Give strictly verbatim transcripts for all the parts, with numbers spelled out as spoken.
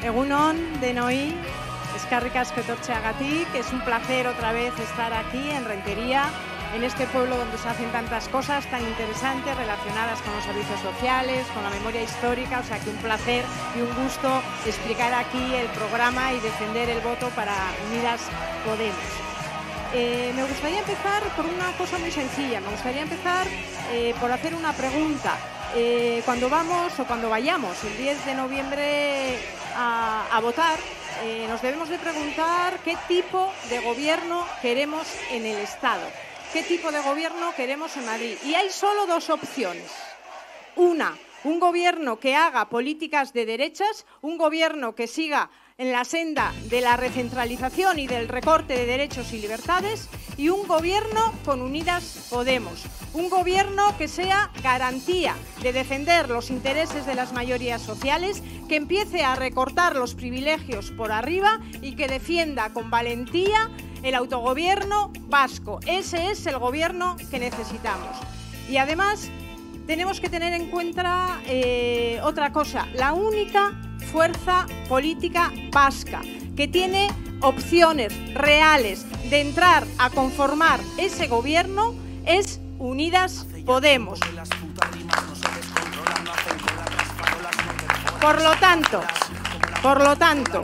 Egunon, denoi, eskerrik asko etortzeagatik. Es un placer otra vez estar aquí en Rentería, en este pueblo donde se hacen tantas cosas tan interesantes relacionadas con los servicios sociales, con la memoria histórica. O sea que un placer y un gusto explicar aquí el programa y defender el voto para Unidas Podemos. Eh, me gustaría empezar por una cosa muy sencilla. Me gustaría empezar eh, por hacer una pregunta. Eh, cuando vamos o cuando vayamos el diez de noviembre a, a votar, eh, nos debemos de preguntar qué tipo de gobierno queremos en el Estado, qué tipo de gobierno queremos en Madrid. Y hay solo dos opciones. Una, un gobierno que haga políticas de derechas, un gobierno que siga en la senda de la recentralización y del recorte de derechos y libertades, y un gobierno con Unidas Podemos, un gobierno que sea garantía de defender los intereses de las mayorías sociales, que empiece a recortar los privilegios por arriba y que defienda con valentía el autogobierno vasco. Ese es el gobierno que necesitamos. Y además tenemos que tener en cuenta eh, otra cosa, la única fuerza política vasca que tiene opciones reales de entrar a conformar ese gobierno es Unidas Podemos. Por lo tanto, por lo tanto,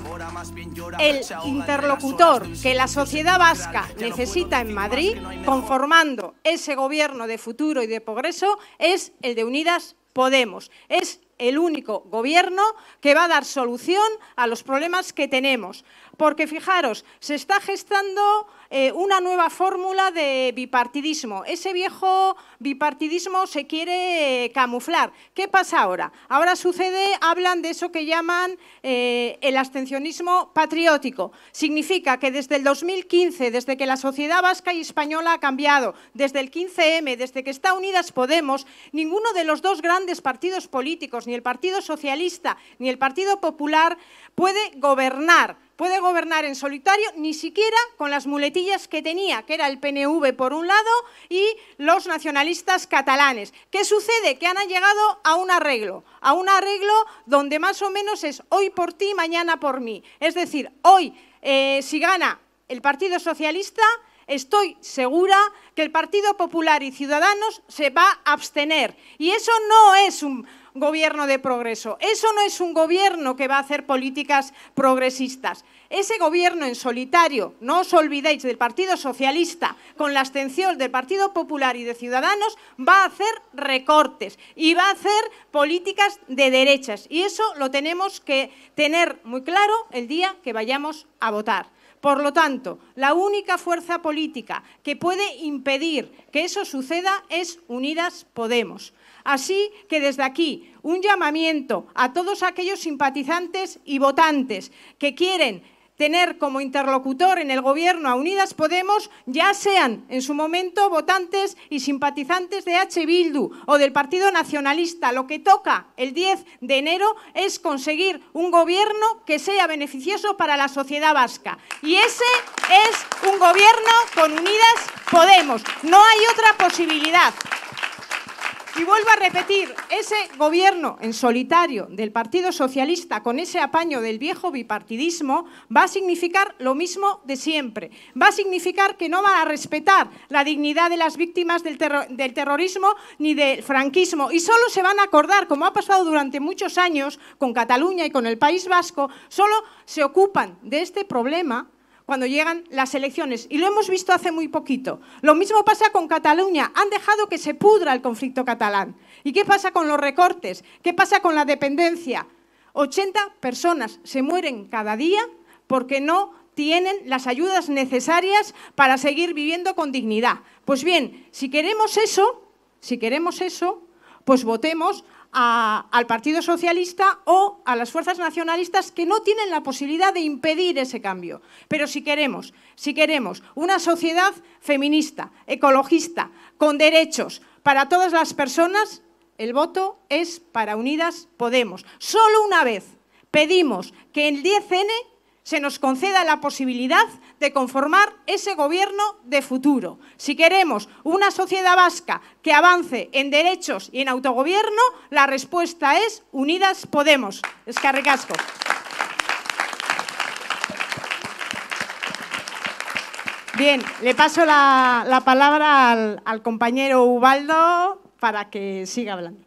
el interlocutor que la sociedad vasca necesita en Madrid, conformando ese gobierno de futuro y de progreso, es el de Unidas Podemos. Es el único gobierno que va a dar solución a los problemas que tenemos. Porque, fijaros, se está gestando eh, una nueva fórmula de bipartidismo. Ese viejo bipartidismo se quiere eh, camuflar. ¿Qué pasa ahora? Ahora sucede, hablan de eso que llaman eh, el abstencionismo patriótico. Significa que desde el dos mil quince, desde que la sociedad vasca y española ha cambiado, desde el quince eme, desde que está Unidas Podemos, ninguno de los dos grandes partidos políticos, ni el Partido Socialista ni el Partido Popular, puede gobernar. Puede gobernar en solitario, ni siquiera con las muletillas que tenía, que era el P N V por un lado y los nacionalistas catalanes. ¿Qué sucede? Que han llegado a un arreglo, a un arreglo donde más o menos es hoy por ti, mañana por mí. Es decir, hoy, eh, si gana el Partido Socialista, estoy segura que el Partido Popular y Ciudadanos se va a abstener. Y eso no es un gobierno de progreso. Eso no es un gobierno que va a hacer políticas progresistas. Ese gobierno en solitario, no os olvidéis del Partido Socialista, con la abstención del Partido Popular y de Ciudadanos, va a hacer recortes y va a hacer políticas de derechas. Y eso lo tenemos que tener muy claro el día que vayamos a votar. Por lo tanto, la única fuerza política que puede impedir que eso suceda es Unidas Podemos. Así que desde aquí, un llamamiento a todos aquellos simpatizantes y votantes que quieren tener como interlocutor en el gobierno a Unidas Podemos, ya sean en su momento votantes y simpatizantes de H Bildu o del Partido Nacionalista. Lo que toca el diez de enero es conseguir un gobierno que sea beneficioso para la sociedad vasca. Y ese es un gobierno con Unidas Podemos. No hay otra posibilidad. Y vuelvo a repetir, ese gobierno en solitario del Partido Socialista con ese apaño del viejo bipartidismo va a significar lo mismo de siempre. Va a significar que no va a respetar la dignidad de las víctimas del, terror, del terrorismo ni del franquismo y solo se van a acordar, como ha pasado durante muchos años con Cataluña y con el País Vasco, solo se ocupan de este problema cuando llegan las elecciones. Y lo hemos visto hace muy poquito. Lo mismo pasa con Cataluña. Han dejado que se pudra el conflicto catalán. ¿Y qué pasa con los recortes? ¿Qué pasa con la dependencia? ochenta personas se mueren cada día porque no tienen las ayudas necesarias para seguir viviendo con dignidad. Pues bien, si queremos eso, si queremos eso, pues votemos A, al Partido Socialista o a las fuerzas nacionalistas que no tienen la posibilidad de impedir ese cambio. Pero si queremos, si queremos una sociedad feminista, ecologista, con derechos para todas las personas, el voto es para Unidas Podemos. Solo una vez pedimos que el diez ene se nos conceda la posibilidad de conformar ese gobierno de futuro. Si queremos una sociedad vasca que avance en derechos y en autogobierno, la respuesta es Unidas Podemos. Eskerrik asko. Bien, le paso la, la palabra al, al compañero Ubaldo para que siga hablando.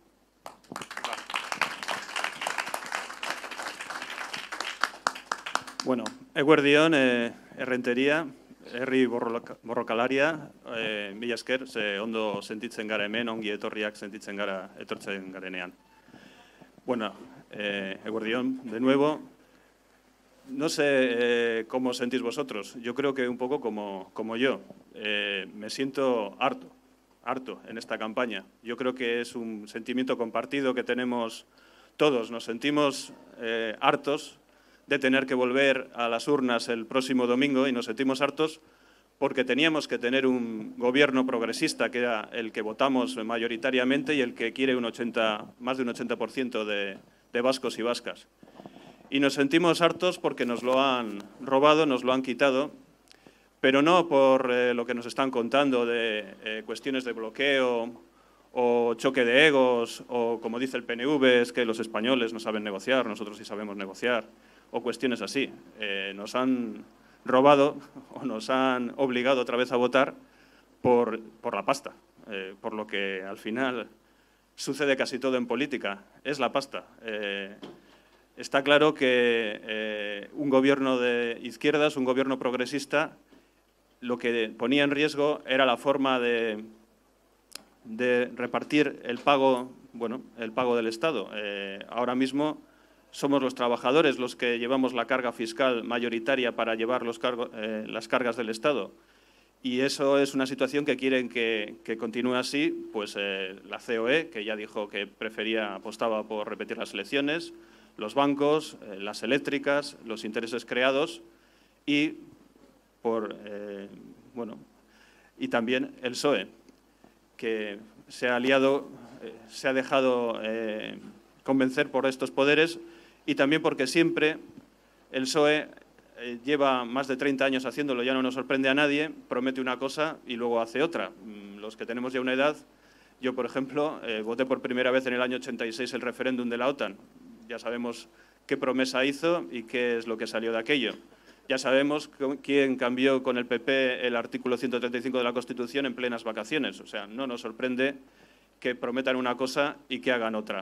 Bueno, eguerdion, eh, errenteria, herri borrokalaria, eh, mila esker, ze ondo sentitzen gara hemen, ongi etorriak sentitzen gara etortzen garenean. Bueno, eh, eguerdion, de nuevo. No sé eh, cómo sentís vosotros, yo creo que un poco como, como yo. Eh, me siento harto, harto en esta campaña. Yo creo que es un sentimiento compartido que tenemos todos. Nos sentimos eh, hartos de tener que volver a las urnas el próximo domingo y nos sentimos hartos porque teníamos que tener un gobierno progresista, que era el que votamos mayoritariamente y el que quiere un ochenta, más de un ochenta por ciento de, de vascos y vascas. Y nos sentimos hartos porque nos lo han robado, nos lo han quitado, pero no por eh, lo que nos están contando de eh, cuestiones de bloqueo o choque de egos, o como dice el P N V, es que los españoles no saben negociar, nosotros sí sabemos negociar, o cuestiones así. Eh, nos han robado o nos han obligado otra vez a votar por, por la pasta, eh, por lo que al final sucede casi todo en política, es la pasta. Eh, Está claro que eh, un gobierno de izquierdas, un gobierno progresista, lo que ponía en riesgo era la forma de, de repartir el pago, bueno, el pago del Estado. Eh, ahora mismo somos los trabajadores los que llevamos la carga fiscal mayoritaria para llevar los cargo, eh, las cargas del Estado. Y eso es una situación que quieren que, que continúe así, pues eh, la C O E, que ya dijo que prefería, apostaba por repetir las elecciones, los bancos, eh, las eléctricas, los intereses creados y por eh, bueno y también el P S O E, que se ha aliado, eh, se ha dejado eh, convencer por estos poderes y también porque siempre el P S O E eh, lleva más de treinta años haciéndolo, ya no nos sorprende a nadie, promete una cosa y luego hace otra. Los que tenemos ya una edad, yo por ejemplo, eh, voté por primera vez en el año ochenta y seis el referéndum de la OTAN. Ya sabemos qué promesa hizo y qué es lo que salió de aquello. Ya sabemos quién cambió con el P P el artículo ciento treinta y cinco de la Constitución en plenas vacaciones. O sea, no nos sorprende que prometan una cosa y que hagan otra.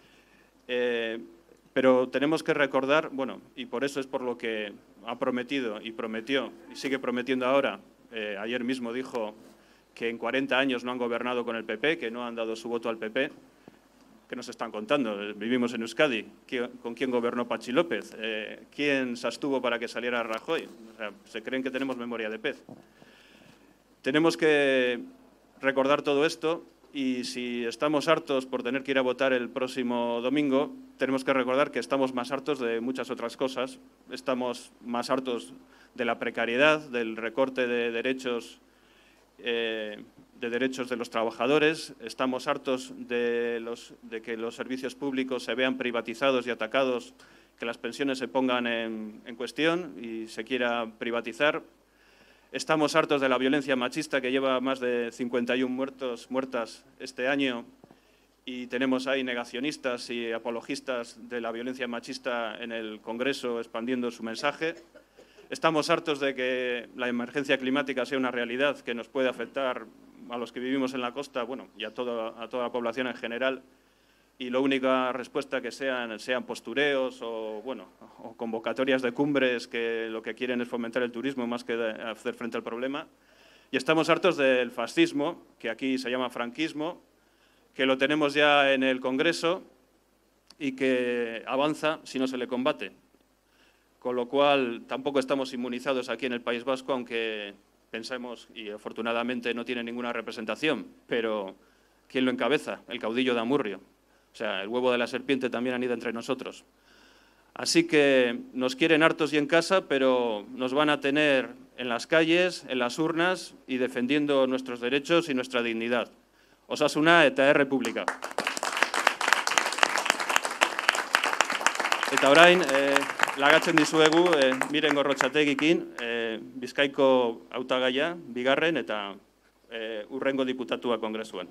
Eh, pero tenemos que recordar, bueno, y por eso es por lo que ha prometido y prometió y sigue prometiendo ahora. Eh, ayer mismo dijo que en cuarenta años no han gobernado con el P P, que no han dado su voto al P P. ¿Qué nos están contando? Vivimos en Euskadi. ¿Con quién gobernó Patxi López? Eh, ¿Quién se abstuvo para que saliera Rajoy? O sea, se creen que tenemos memoria de pez. Tenemos que recordar todo esto y si estamos hartos por tener que ir a votar el próximo domingo, tenemos que recordar que estamos más hartos de muchas otras cosas. Estamos más hartos de la precariedad, del recorte de derechos eh, de derechos de los trabajadores, estamos hartos de, los, de que los servicios públicos se vean privatizados y atacados, que las pensiones se pongan en, en cuestión y se quiera privatizar. Estamos hartos de la violencia machista que lleva más de cincuenta y uno muertos, muertas este año y tenemos ahí negacionistas y apologistas de la violencia machista en el Congreso expandiendo su mensaje. Estamos hartos de que la emergencia climática sea una realidad que nos puede afectar a los que vivimos en la costa, bueno, y a toda, a toda la población en general, y la única respuesta que sean, sean postureos o, bueno, o convocatorias de cumbres que lo que quieren es fomentar el turismo más que hacer frente al problema. Y estamos hartos del fascismo, que aquí se llama franquismo, que lo tenemos ya en el Congreso y que avanza si no se le combate. Con lo cual, tampoco estamos inmunizados aquí en el País Vasco, aunque pensemos, y afortunadamente no tiene ninguna representación, pero ¿quién lo encabeza? El caudillo de Amurrio. O sea, el huevo de la serpiente también anida entre nosotros. Así que nos quieren hartos y en casa, pero nos van a tener en las calles, en las urnas y defendiendo nuestros derechos y nuestra dignidad. Osasuna eta errepublika. Eta orain, eh, lagatzen dizuegu, eh, Miren Gorrotxategikin, eh, Bizkaiko hautagaia, bigarren eta eh, urrengo diputatua kongresuan.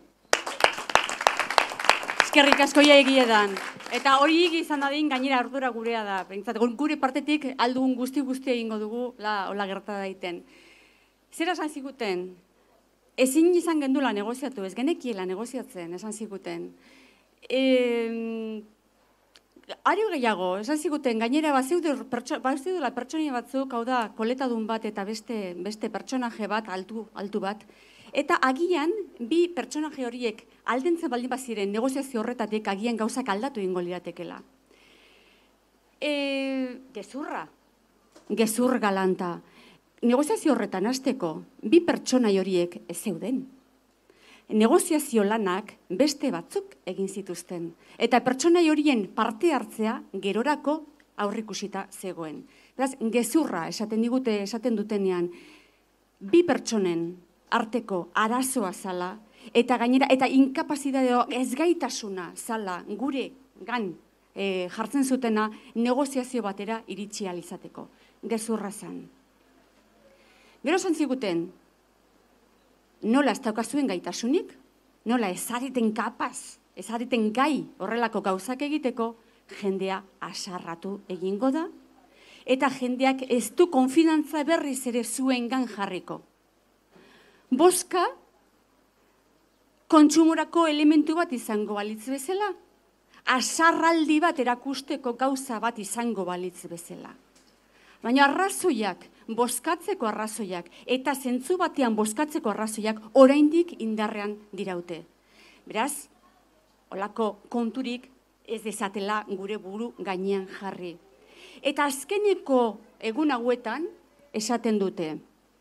Eskerrik asko ja egiedan. Eta hori izan dadin gainera ardura gurea da. Pentsat, gure partetik aldugun guzti guzti egingo dugu la, hola gerta daiten. Zera esan ziguten, ezin izan gendula negoziatu, ez genekiela negoziatzen, esan ziguten. E, Ario gehiago, esan ziguten, gainera bazeudela pertsonia batzuk, hau da, koletadun bat eta beste, beste pertsonaje bat, altu, altu bat, eta agian, bi pertsonaje horiek aldentzen baldin baziren negoziazio horretatik, agian gauzak aldatu ingo liratekela. E, gezurra, gezur galanta. Negoziazio horretan hasteko, bi pertsonai horiek ez zeuden. Negoziazio lanak beste batzuk egin zituzten. Eta pertsonai horien parte hartzea gerorako aurrikusita zegoen. Beraz, gezurra esaten digute, esaten dutenean, bi pertsonen arteko arazoa zala, eta gainera, eta inkapazitatea ezgaitasuna zala gure gan e, jartzen zutena negoziazio batera iritsi ahal izateko. Gezurra zan. Gero esan ziguten, nola ez daukazuen gaitasunik, nola ezariten kapaz, ezariten gai horrelako gauzak egiteko, jendea asarratu egingo da, eta jendeak ez du konfidantza berriz ere zuengan jarriko. Boska, kontsumorako elementu bat izango balitz bezala, asarraldi bat erakusteko gauza bat izango balitz bezala. Baina arrazoiak, bozkatzeko arrazoiak eta zentzu batean bozkatzeko arrazoiak oraindik indarrean diraute. Beraz, holako konturik ez dezatela gure buru gainean jarri. Eta azkeneko egun hauetan esaten dute,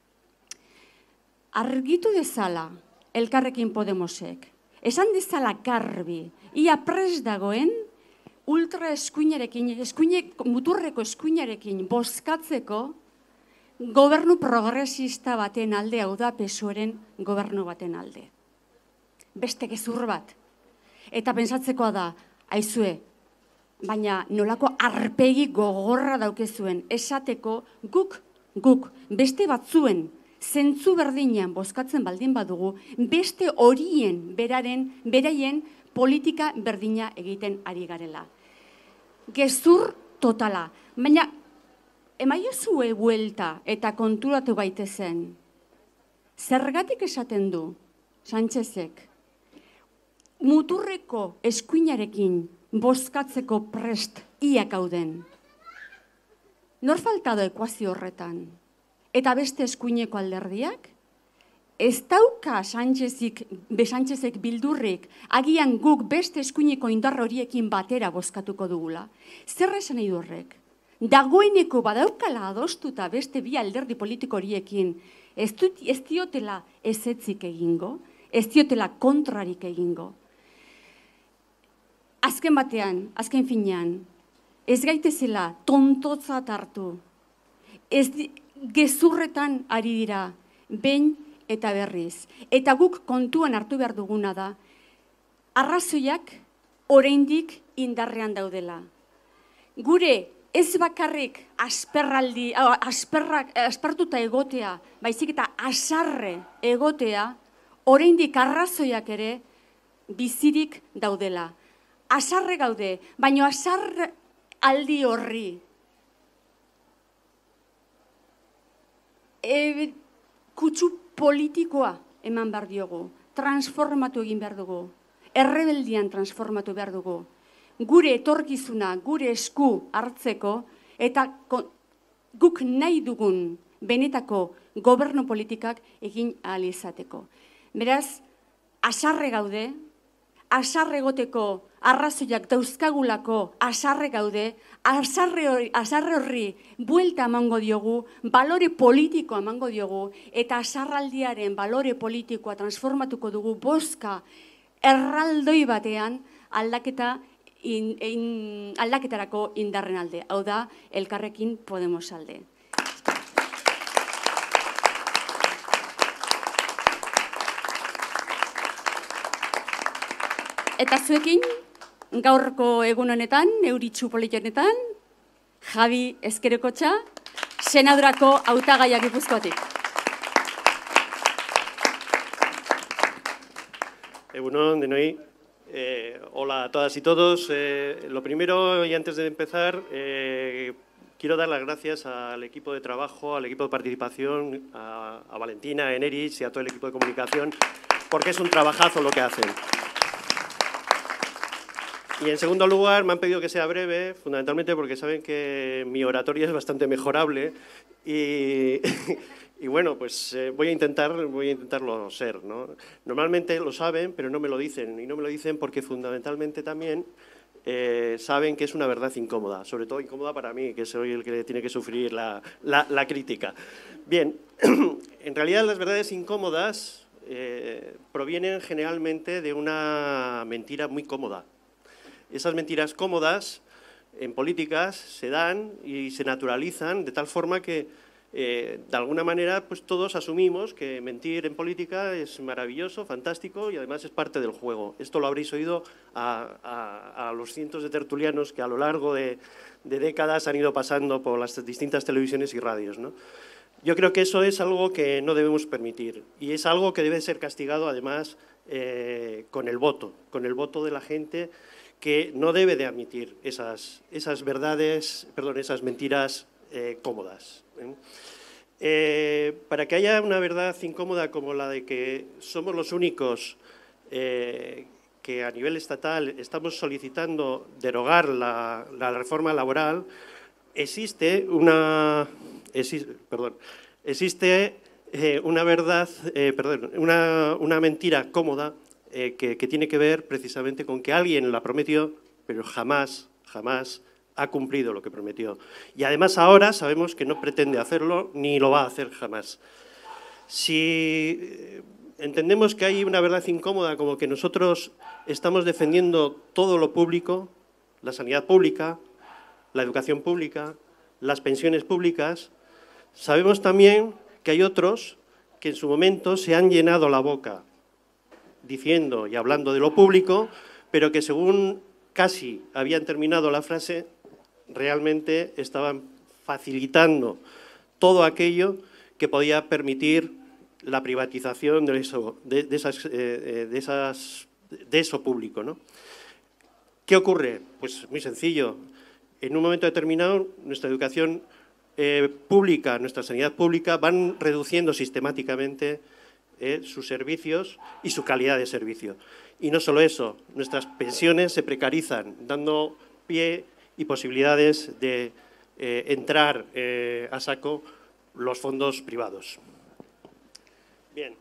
argitu dezala Elkarrekin Podemosek, esan dezala garbi, ia prest dagoen, ultra eskuinarekin, eskuine, muturreko eskuinarekin bozkatzeko gobernu progresista baten alde, hau da P S O E-ren gobernu baten alde. Beste gezur bat. Eta pentsatzekoa da, aizue, baina nolako arpegi gogorra daukezuen esateko guk, guk, beste batzuen zentzu berdinean bozkatzen baldin badugu, beste horien beraren, beraien politika berdina egiten ari garela. Gezur totala. Baina, emaiozue buelta eta konturatu gaitezen. Zergatik esaten du, Sánchezek, muturreko eskuinarekin bozkatzeko prest iak hauden. Nor faltado ekuazio horretan? Eta beste eskuineko alderdiak? Ez dauka Sánchezek, be Sánchezek bildurrik, agian guk beste eskuineko indar horiekin batera bozkatuko dugula. Zer esan nahi du horrek? Dagoeneko badaukala adostuta beste bi alderdi politiko horiekin, ez, dut, ez diotela ezetzik egingo, ez diotela kontrarik egingo. Azken batean, azken finean, ez gaitezela tontotzat hartu, ez di, gezurretan ari dira, behin eta berriz. Eta guk kontuan hartu behar duguna da, arrazoiak oraindik indarrean daudela. Gure ez bakarrik asperraldi, asperrak, aspertuta egotea, baizik eta asarre egotea, oraindik arrazoiak ere bizirik daudela. Asarre gaude, baina asarre aldi horri. E, kutsu politikoa eman behar diogu, transformatu egin behar dugu, errebeldian transformatu behar dugu, gure etorkizuna, gure esku hartzeko, eta guk nahi dugun benetako gobernu politikak egin ahal izateko. Beraz, asarre gaude, asarre egoteko arrazoiak dauzkagulako asarre gaude, asarre horri, asarre horri buelta emango diogu, balore politikoa emango diogu, eta asarraldiaren balore politikoa transformatuko dugu bozka erraldoi batean aldaketa in, in, aldaketarako indarren alde. Hau da, Elkarrekin Podemos alde. Eta zuekin, gaurko egun honetan, euritxu politonetan, Javi Ezkerekotxa, senadurako hautagaia Gipuzkoatik. Egunon, denoi. Eh, hola a todas y todos. Eh, lo primero, y antes de empezar, eh, quiero dar las gracias al equipo de trabajo, al equipo de participación, a, a Valentina, a Enerich y a todo el equipo de comunicación, porque es un trabajazo lo que hacen. Y en segundo lugar, me han pedido que sea breve, fundamentalmente porque saben que mi oratoria es bastante mejorable y, y bueno, pues eh, voy a intentar, voy a intentarlo ser, ¿no? Normalmente lo saben, pero no me lo dicen, y no me lo dicen porque fundamentalmente también eh, saben que es una verdad incómoda, sobre todo incómoda para mí, que soy el que tiene que sufrir la, la, la crítica. Bien, en realidad las verdades incómodas eh, provienen generalmente de una mentira muy cómoda. Esas mentiras cómodas en políticas se dan y se naturalizan de tal forma que, eh, de alguna manera, pues todos asumimos que mentir en política es maravilloso, fantástico y además es parte del juego. Esto lo habréis oído a, a, a los cientos de tertulianos que a lo largo de, de décadas han ido pasando por las distintas televisiones y radios, ¿no? Yo creo que eso es algo que no debemos permitir y es algo que debe ser castigado, además, eh, con el voto, con el voto de la gente, que no debe de admitir esas, esas verdades, perdón, esas mentiras eh, cómodas. ¿eh? Eh, para que haya una verdad incómoda como la de que somos los únicos eh, que a nivel estatal estamos solicitando derogar la, la reforma laboral, existe una, existe, perdón, existe eh, una verdad, eh, perdón, una, una mentira cómoda Eh, que, que tiene que ver precisamente con que alguien la prometió, pero jamás, jamás ha cumplido lo que prometió. Y además ahora sabemos que no pretende hacerlo ni lo va a hacer jamás. Si entendemos que hay una verdad incómoda como que nosotros estamos defendiendo todo lo público, la sanidad pública, la educación pública, las pensiones públicas, sabemos también que hay otros que en su momento se han llenado la boca diciendo y hablando de lo público, pero que según casi habían terminado la frase, realmente estaban facilitando todo aquello que podía permitir la privatización de eso, de, de esas, eh, de esas, de eso público, ¿no? ¿Qué ocurre? Pues muy sencillo. En un momento determinado, nuestra educación eh, pública, nuestra sanidad pública, van reduciendo sistemáticamente Eh, sus servicios y su calidad de servicio. Y no solo eso, nuestras pensiones se precarizan, dando pie y posibilidades de eh, entrar eh, a saco los fondos privados. Bien.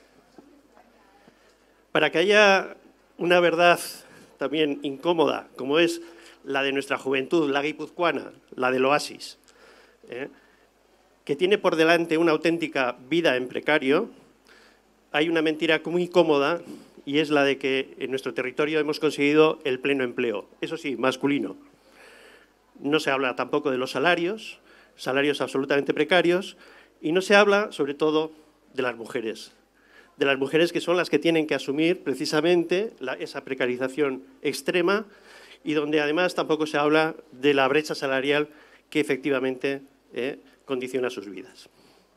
Para que haya una verdad también incómoda, como es la de nuestra juventud, la guipuzcoana, la del oasis, eh, que tiene por delante una auténtica vida en precario, hay una mentira muy cómoda y es la de que en nuestro territorio hemos conseguido el pleno empleo, eso sí, masculino. No se habla tampoco de los salarios, salarios absolutamente precarios, y no se habla, sobre todo, de las mujeres. De las mujeres que son las que tienen que asumir precisamente la, esa precarización extrema y donde además tampoco se habla de la brecha salarial que efectivamente eh, condiciona sus vidas.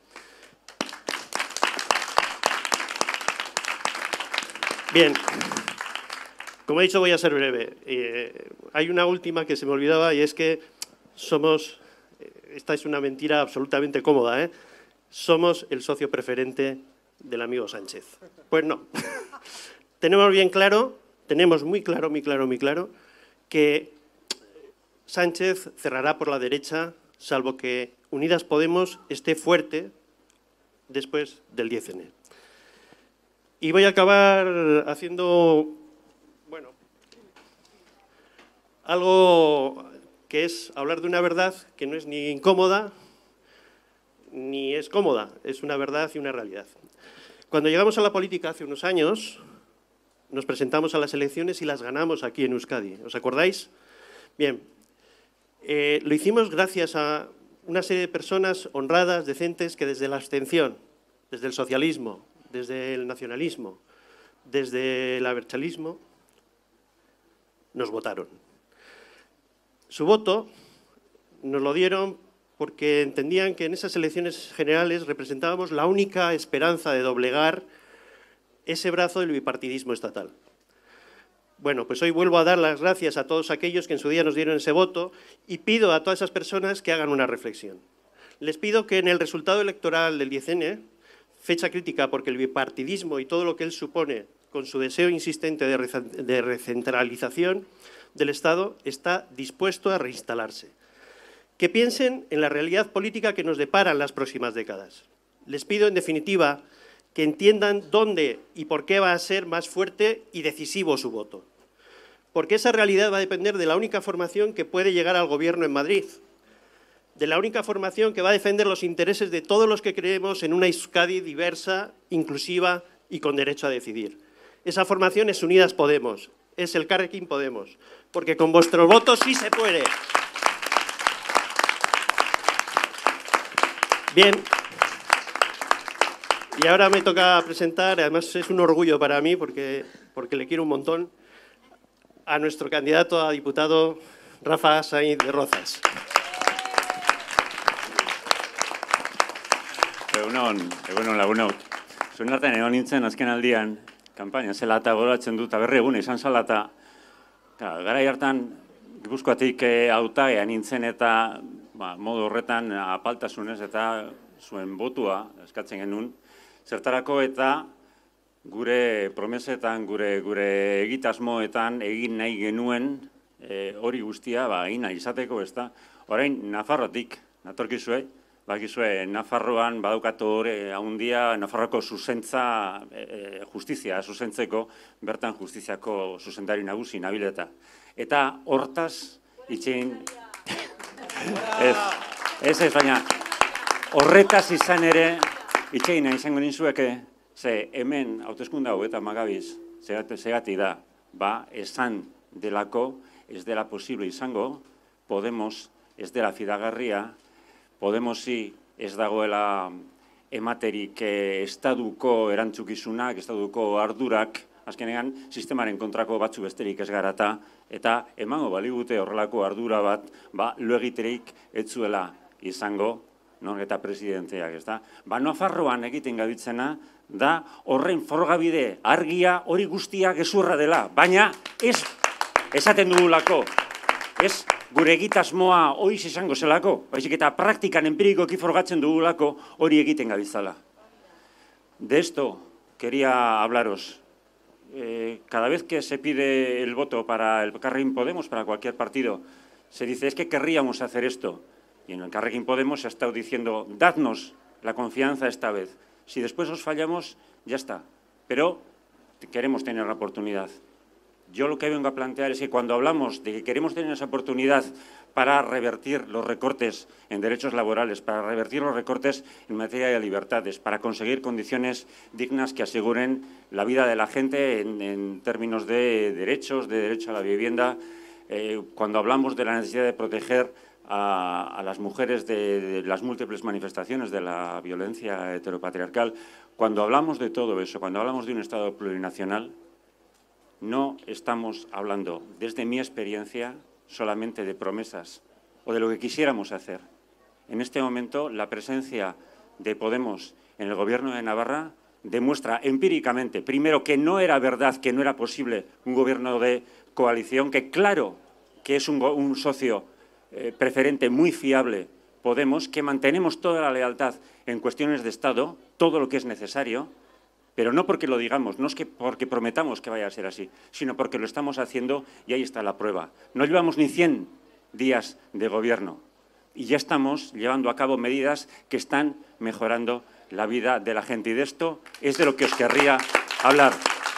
Bien, como he dicho, voy a ser breve. Eh, hay una última que se me olvidaba y es que somos, esta es una mentira absolutamente cómoda, ¿eh? Somos el socio preferente del amigo Sánchez. Pues no. Tenemos bien claro, tenemos muy claro, muy claro, muy claro, que Sánchez cerrará por la derecha, salvo que Unidas Podemos esté fuerte después del diez ene. Y voy a acabar haciendo, bueno, algo que es hablar de una verdad que no es ni incómoda ni es cómoda, es una verdad y una realidad. Cuando llegamos a la política hace unos años, nos presentamos a las elecciones y las ganamos aquí en Euskadi. ¿Os acordáis? Bien, eh, lo hicimos gracias a una serie de personas honradas, decentes, que desde la abstención, desde el socialismo, desde el nacionalismo, desde el abertzalismo, nos votaron. Su voto nos lo dieron porque entendían que en esas elecciones generales representábamos la única esperanza de doblegar ese brazo del bipartidismo estatal. Bueno, pues hoy vuelvo a dar las gracias a todos aquellos que en su día nos dieron ese voto y pido a todas esas personas que hagan una reflexión. Les pido que en el resultado electoral del diez ene, fecha crítica porque el bipartidismo y todo lo que él supone, con su deseo insistente de recentralización del Estado, está dispuesto a reinstalarse. Que piensen en la realidad política que nos deparan las próximas décadas. Les pido, en definitiva, que entiendan dónde y por qué va a ser más fuerte y decisivo su voto. Porque esa realidad va a depender de la única formación que puede llegar al gobierno en Madrid, de la única formación que va a defender los intereses de todos los que creemos en una Euskadi diversa, inclusiva y con derecho a decidir. Esa formación es Unidas Podemos, es Elkarrekin Podemos, porque con vuestros votos sí se puede. Bien. Y ahora me toca presentar, además es un orgullo para mí porque, porque le quiero un montón, a nuestro candidato a diputado Rafa Sainz de Rozas. Egunon, egunon lagunok. Zuen artean egon nintzen azken aldian, kanpaina zela eta goratzen dut, berri egun izan zela eta garai hartan Gipuzkoatik hautagai nintzen eta ba, modu horretan apaltasunez eta zuen botua eskatzen genuen, zertarako eta gure promesetan, gure, gure egitasmoetan egin nahi genuen e, hori guztia ba, egin nahi izateko, ez da. Orain, Nafarrotik, natorkizue, bakizue, Nafarroan badaukat hori haundia, Nafarroko zuzentza, e, justizia zuzentzeko, bertan justiziako zuzendari nagusi nabileta. Eta hortaz, itxein, ez, ez ez, baina horretaz izan ere, itxein nahi izango ninzueke, ze hemen hauteskunde hau eta magabiz, segati da, ba, esan delako, ez dela posible izango, Podemos ez dela fidagarria, Podemosi ez dagoela ematerik estaduko erantzukizunak, estaduko ardurak, azkenean sistemaren kontrako batzu besterik ez garata, eta emango baligute horrelako ardura bat, ba, lo egiterik ez zuela izango, non eta presidenteak, ez da? Ba, Nafarroan egiten gabitzena, da horren forgabide argia hori guztia gezurra dela, baina ez esaten dugulako, ez gure egitasmoa hoiz izango zelako, baizik eta praktikan empirikoki forgatzen dugulako hori egiten gabitzala. De esto quería hablaros. Eh, cada vez que se pide el voto para el Elkarrekin Podemos, para cualquier partido, se dice, es que querríamos hacer esto. Y en el Elkarrekin Podemos se ha estado diciendo, dadnos la confianza esta vez. Si después os fallamos, ya está. Pero queremos tener la oportunidad. Yo lo que vengo a plantear es que cuando hablamos de que queremos tener esa oportunidad para revertir los recortes en derechos laborales, para revertir los recortes en materia de libertades, para conseguir condiciones dignas que aseguren la vida de la gente en, en términos de derechos, de derecho a la vivienda, eh, cuando hablamos de la necesidad de proteger a, a las mujeres de, de las múltiples manifestaciones de la violencia heteropatriarcal, cuando hablamos de todo eso, cuando hablamos de un Estado plurinacional, no estamos hablando, desde mi experiencia, solamente de promesas o de lo que quisiéramos hacer. En este momento, la presencia de Podemos en el Gobierno de Navarra demuestra empíricamente, primero, que no era verdad, que no era posible un gobierno de coalición, que claro que es un, un socio eh, preferente muy fiable, Podemos, que mantenemos toda la lealtad en cuestiones de Estado, todo lo que es necesario, pero no porque lo digamos, no es que porque prometamos que vaya a ser así, sino porque lo estamos haciendo y ahí está la prueba. No llevamos ni cien días de gobierno y ya estamos llevando a cabo medidas que están mejorando la vida de la gente. Y de esto es de lo que os querría hablar.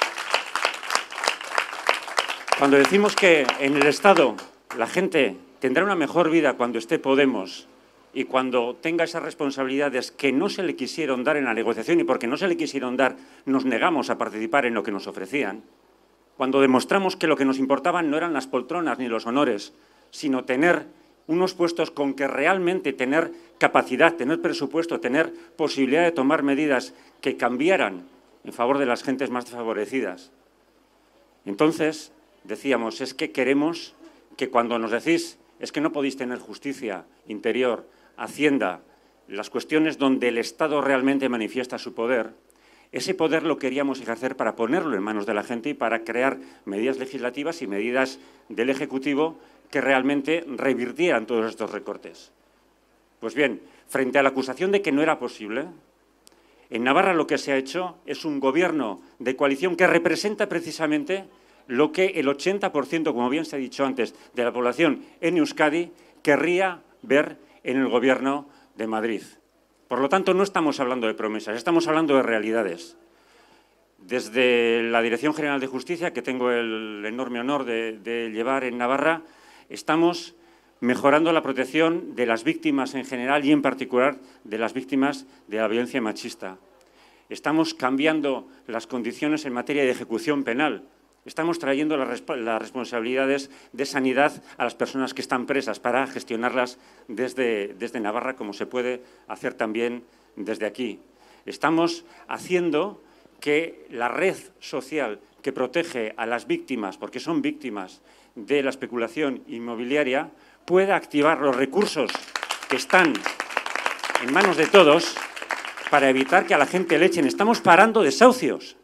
Cuando decimos que en el Estado la gente tendrá una mejor vida cuando esté Podemos y cuando tenga esas responsabilidades que no se le quisieron dar en la negociación y porque no se le quisieron dar nos negamos a participar en lo que nos ofrecían, cuando demostramos que lo que nos importaban no eran las poltronas ni los honores, sino tener unos puestos con que realmente tener capacidad, tener presupuesto, tener posibilidad de tomar medidas que cambiaran en favor de las gentes más desfavorecidas. Entonces, decíamos, es que queremos que cuando nos decís, es que no podéis tener justicia, interior, Hacienda, las cuestiones donde el Estado realmente manifiesta su poder, ese poder lo queríamos ejercer para ponerlo en manos de la gente y para crear medidas legislativas y medidas del Ejecutivo que realmente revirtieran todos estos recortes. Pues bien, frente a la acusación de que no era posible, en Navarra lo que se ha hecho es un gobierno de coalición que representa precisamente lo que el ochenta por ciento, como bien se ha dicho antes, de la población en Euskadi querría ver en el gobierno de Madrid. Por lo tanto, no estamos hablando de promesas, estamos hablando de realidades. Desde la Dirección General de Justicia, que tengo el enorme honor de, de llevar en Navarra, estamos mejorando la protección de las víctimas en general y en particular de las víctimas de la violencia machista. Estamos cambiando las condiciones en materia de ejecución penal. Estamos trayendo las, las responsabilidades de sanidad a las personas que están presas para gestionarlas desde, desde Navarra, como se puede hacer también desde aquí. Estamos haciendo que la red social que protege a las víctimas, porque son víctimas de la especulación inmobiliaria, pueda activar los recursos que están en manos de todos para evitar que a la gente le echen. Estamos parando desahucios.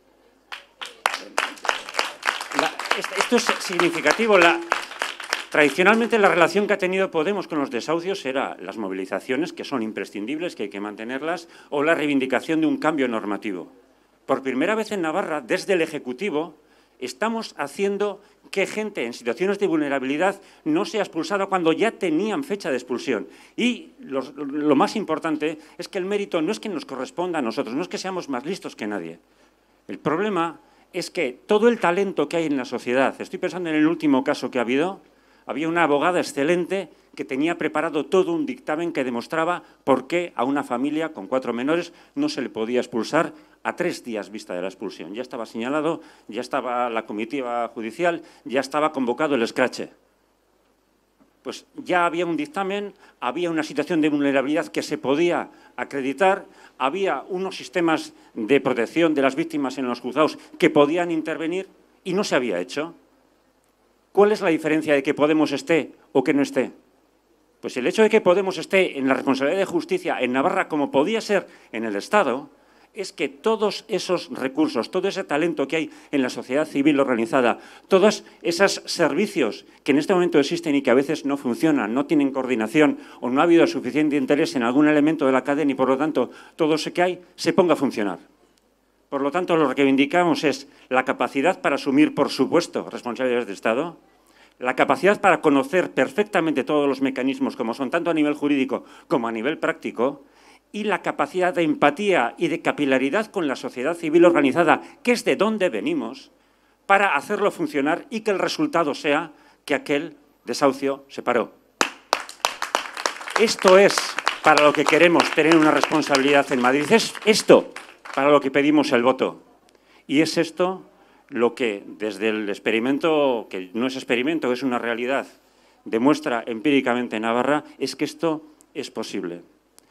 La, esto es significativo. La, tradicionalmente la relación que ha tenido Podemos con los desahucios era las movilizaciones, que son imprescindibles, que hay que mantenerlas, o la reivindicación de un cambio normativo. Por primera vez en Navarra, desde el Ejecutivo, estamos haciendo que gente en situaciones de vulnerabilidad no sea expulsada cuando ya tenían fecha de expulsión. Y lo, lo más importante es que el mérito no es que nos corresponda a nosotros, no es que seamos más listos que nadie. El problema es que todo el talento que hay en la sociedad, estoy pensando en el último caso que ha habido, había una abogada excelente que tenía preparado todo un dictamen que demostraba por qué a una familia con cuatro menores no se le podía expulsar a tres días vista de la expulsión. Ya estaba señalado, ya estaba la comitiva judicial, ya estaba convocado el escrache. Pues ya había un dictamen, había una situación de vulnerabilidad que se podía acreditar, había unos sistemas de protección de las víctimas en los juzgados que podían intervenir y no se había hecho. ¿Cuál es la diferencia de que Podemos esté o que no esté? Pues el hecho de que Podemos esté en la responsabilidad de justicia en Navarra, como podía ser en el Estado, es que todos esos recursos, todo ese talento que hay en la sociedad civil organizada, todos esos servicios que en este momento existen y que a veces no funcionan, no tienen coordinación o no ha habido suficiente interés en algún elemento de la cadena y, por lo tanto, todo eso que hay se ponga a funcionar. Por lo tanto, lo que reivindicamos es la capacidad para asumir, por supuesto, responsabilidades de Estado, la capacidad para conocer perfectamente todos los mecanismos, como son tanto a nivel jurídico como a nivel práctico, y la capacidad de empatía y de capilaridad con la sociedad civil organizada, que es de donde venimos, para hacerlo funcionar y que el resultado sea que aquel desahucio se paró. Esto es para lo que queremos tener una responsabilidad en Madrid. Es esto para lo que pedimos el voto. Y es esto lo que desde el experimento, que no es experimento, es una realidad, demuestra empíricamente en Navarra, es que esto es posible.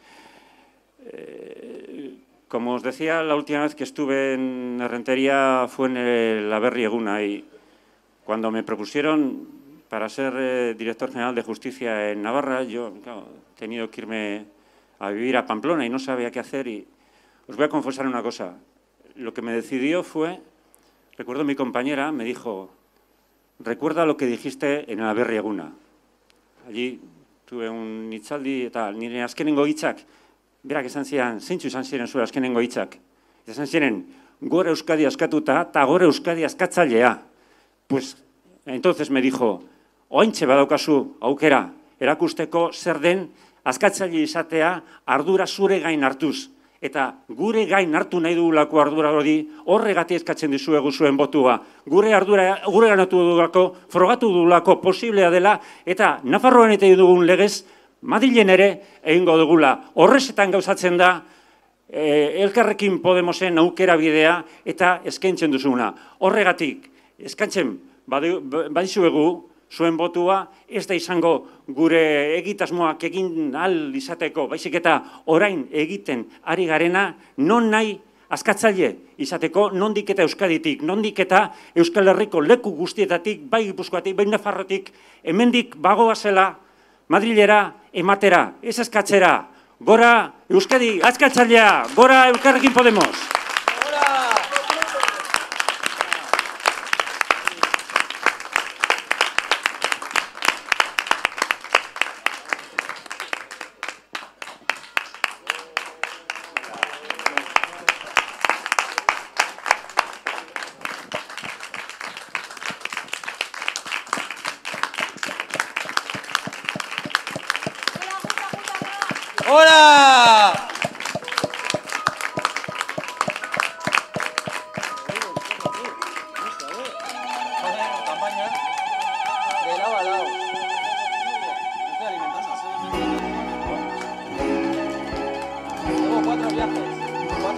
Eh, como os decía, la última vez que estuve en Errentería fue en el Aberri Eguna y cuando me propusieron para ser eh, director general de Justicia en Navarra, yo claro, he tenido que irme a vivir a Pamplona y no sabía qué hacer y os voy a confesar una cosa. Lo que me decidió fue, recuerdo mi compañera me dijo, recuerda lo que dijiste en el Aberri Eguna. Allí tuve un hitzaldi eta nire azkenengo hitzak, berak esan ziren, zeintzu izan ziren zure azkenengo hitzak. Esan ziren, gore Euskadi askatuta eta gore Euskadi askatzailea. Pues, entonces me dijo, oaintxe badaukazu aukera, erakusteko zer den askatzaile izatea ardura zure gain hartuz. Eta gure gain hartu nahi dugulako ardura hori, horregatik eskatzen dizuegu zuen botua. Gure ardura, gure ganatu dugulako, frogatu dugulako posiblea dela, eta Nafarroan eta dugun legez, Madrilen ere egingo dugula. Horrezetan gauzatzen da, eh, Elkarrekin Podemosen aukera bidea eta eskaintzen duzuna. Horregatik, eskaintzen badizuegu, zuen botua ez da izango gure egitasmoak egin ahal izateko, baizik eta orain egiten ari garena, non nahi askatzaile izateko, nondik eta Euskaditik, nondik eta Euskal Herriko leku guztietatik, bai Gipuzkoatik, bai Nafarrotik, hemendik bagoazela Madrilera ematera, ez askatzera, gora Euskadi askatzailea, gora Elkarrekin Podemos. Gora!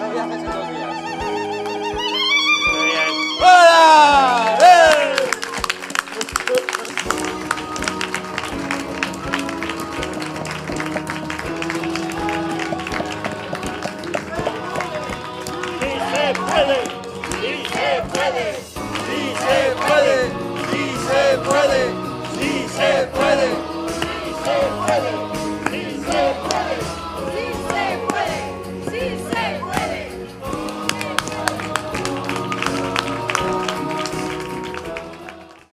viajes en dos días. ¡Hola! ¡Eh! Sí se puede, sí se puede, sí se puede, sí se puede, sí se puede.